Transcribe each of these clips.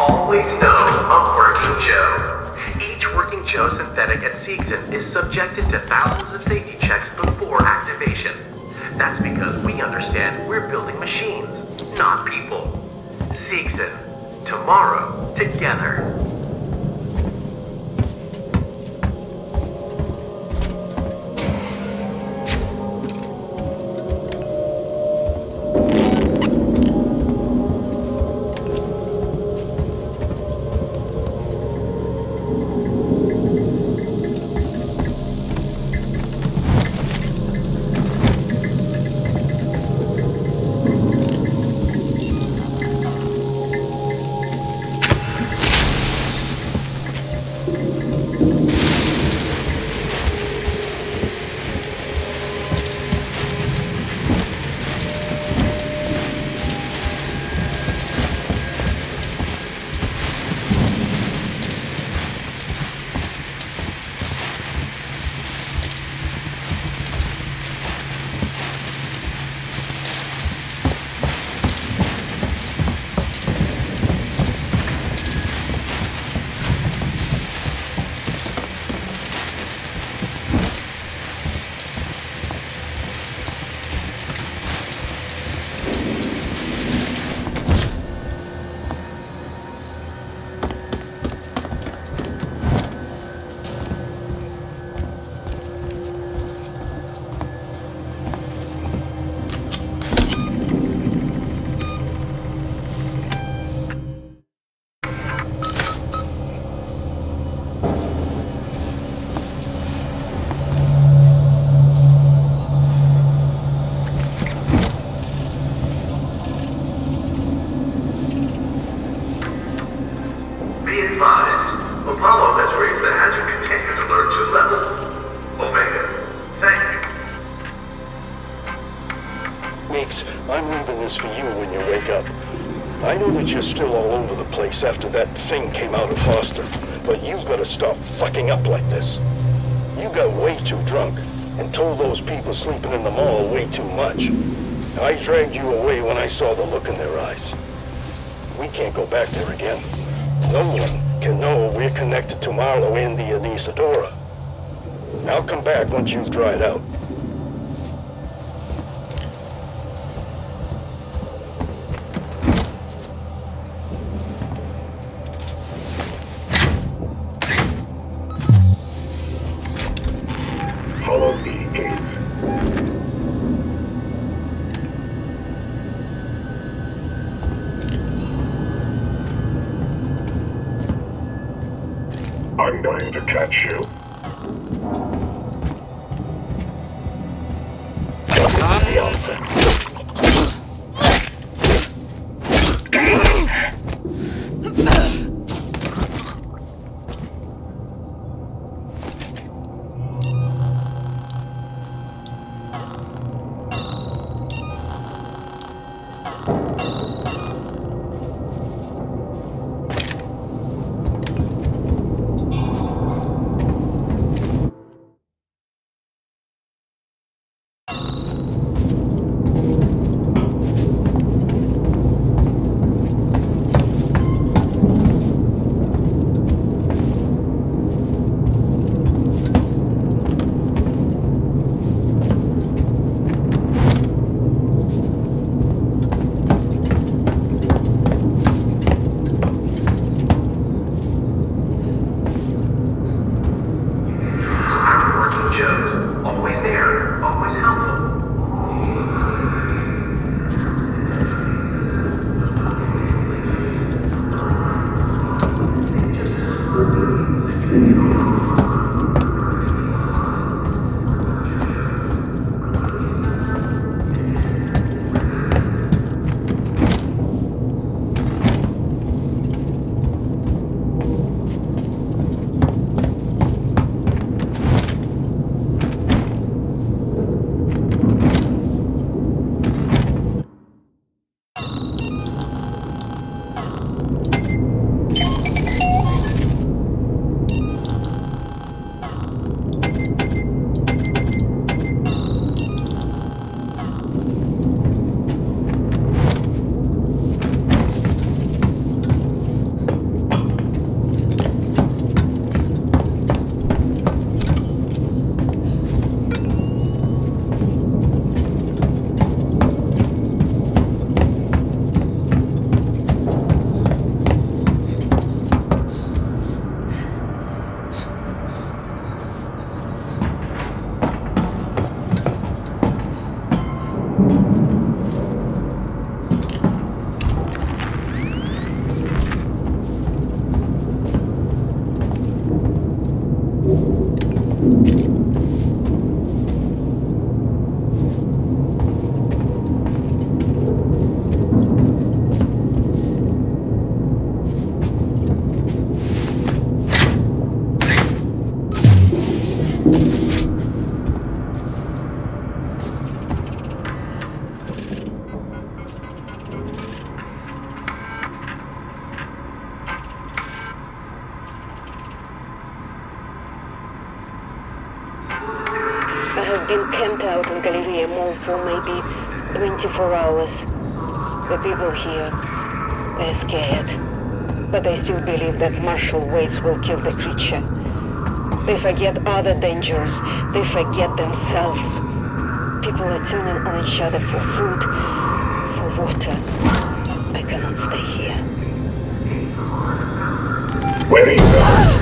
always know a working Joe. Each working Joe synthetic at Seegson is subjected to thousands of safety checks before activation. That's because we understand we're building machines, not people. Seegson. Tomorrow, together. After that thing came out of Foster, but you've got to stop fucking up like this. You got way too drunk and told those people sleeping in the mall way too much. I dragged you away when I saw the look in their eyes. We can't go back there again. No one can know we're connected to Marlowe and the Anesidora. I'll come back once you've dried out. Follow me, Ace. I'm going to catch you. Just the answer. They've been camped out in Galleria Mall for maybe 24 hours. The people here, they're scared. But they still believe that Marshal Waits will kill the creature. They forget other dangers. They forget themselves. People are turning on each other for food, for water. I cannot stay here. Where is that?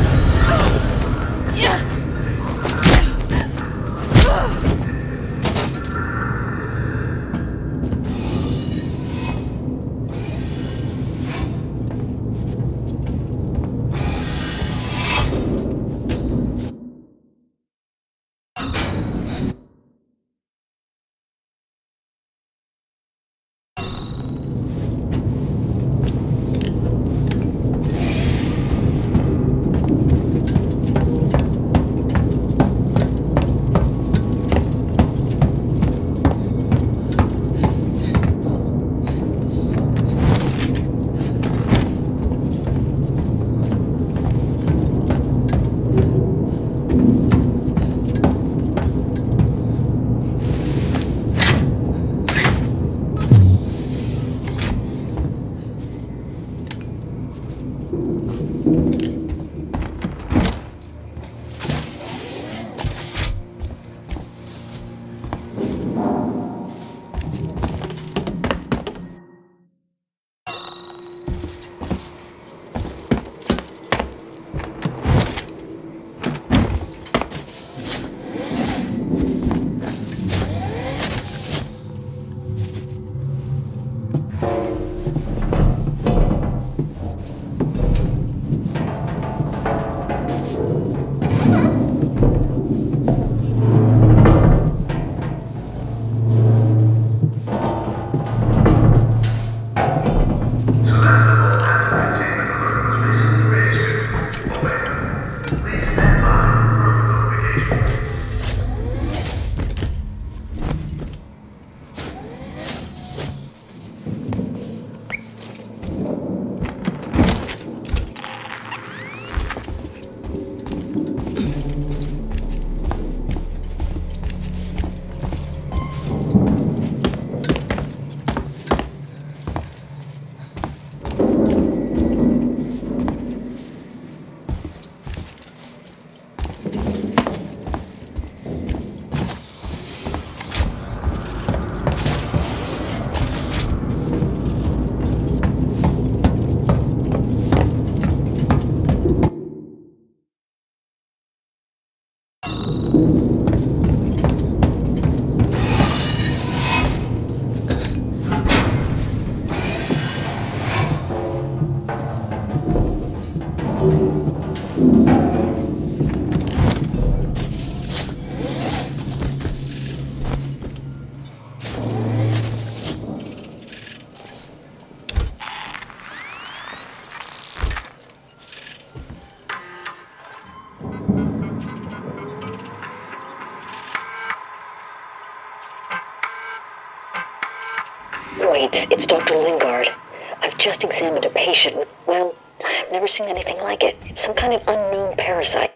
Wait, it's Dr. Lingard. I've just examined a patient with, well, I've never seen anything like it. It's some kind of unknown parasite.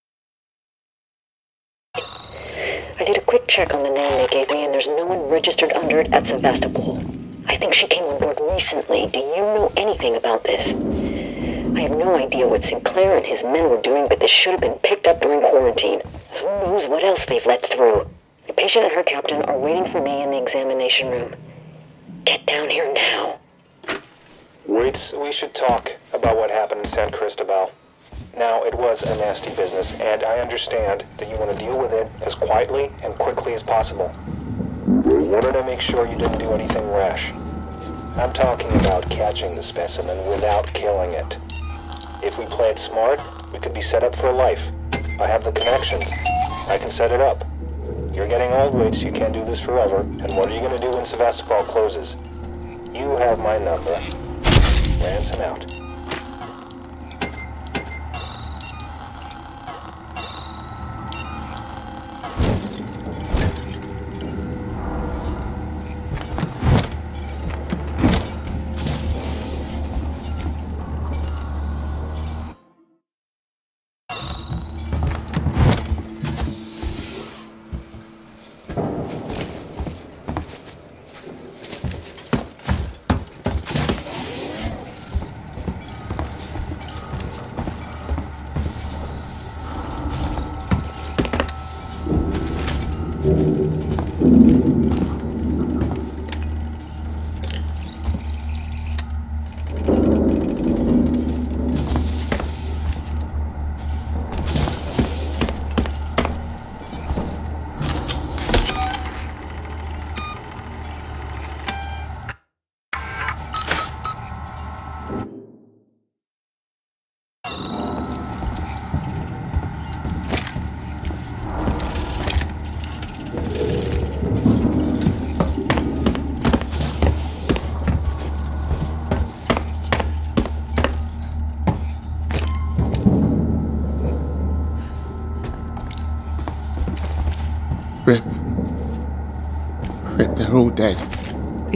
I did a quick check on the name they gave me, and there's no one registered under it at Sevastopol. I think she came on board recently. Do you know anything about this? I have no idea what Sinclair and his men were doing, but this should have been picked up during quarantine. Who knows what else they've let through? The patient and her captain are waiting for me in the examination room. Get down here now. Wait, we should talk about what happened in San Cristobal. Now, it was a nasty business, and I understand that you want to deal with it as quietly and quickly as possible. We wanted to make sure you didn't do anything rash. I'm talking about catching the specimen without killing it. If we play it smart, we could be set up for life. I have the connections. I can set it up. You're getting old, Waits, you can't do this forever, and what are you going to do when Sevastopol closes? You have my number. Ransom out.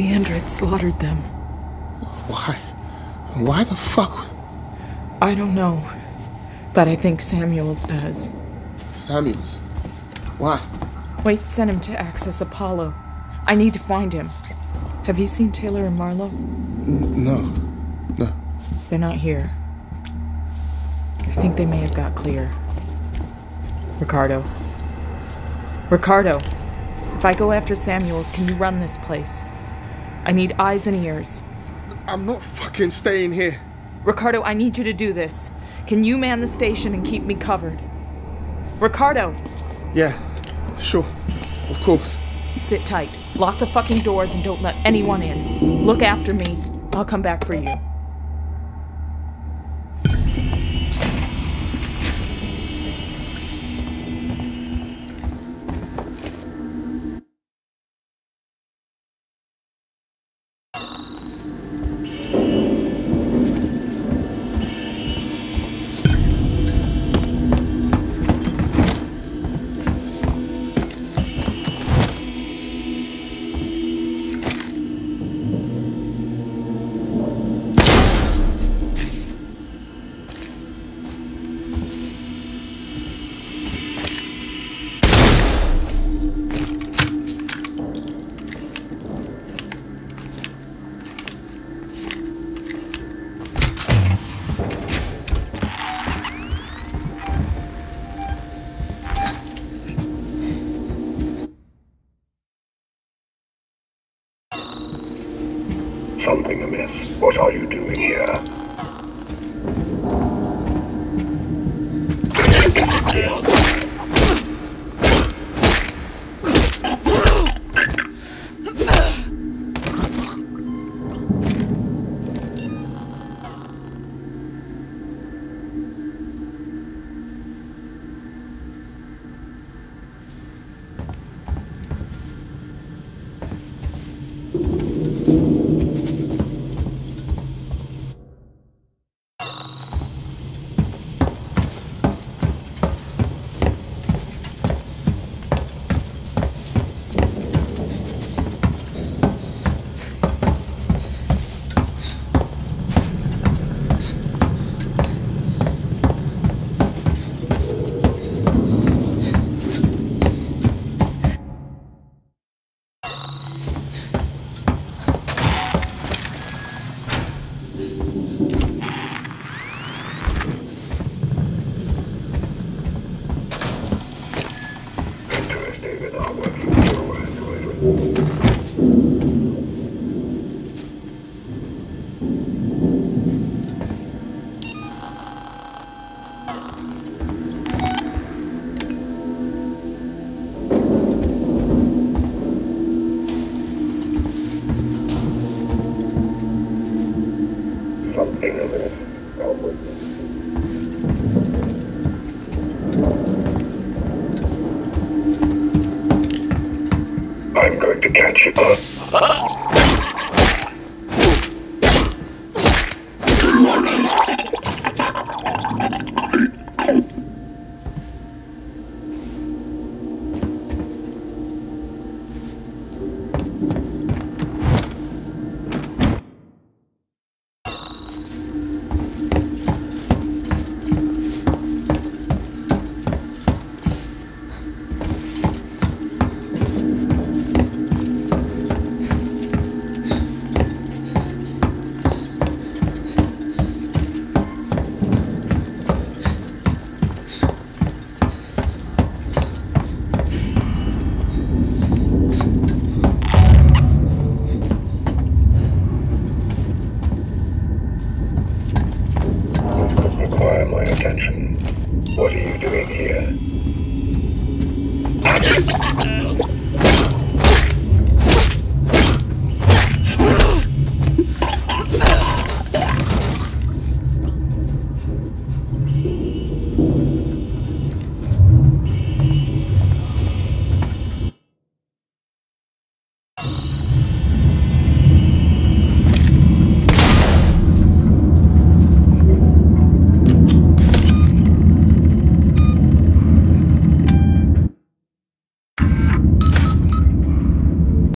The Android slaughtered them. Why? Why the fuck? I don't know. But I think Samuels does. Samuels? Why? Wait sent him to access Apollo. I need to find him. Have you seen Taylor and Marlowe? No. They're not here. I think they may have got clear. Ricardo, if I go after Samuels, can you run this place? I need eyes and ears. I'm not fucking staying here. Ricardo, I need you to do this. Can you man the station and keep me covered? Ricardo! Yeah, sure. Of course. Sit tight. Lock the fucking doors and don't let anyone in. Look after me. I'll come back for you. Something amiss. What are you doing here? I'm going to catch you up.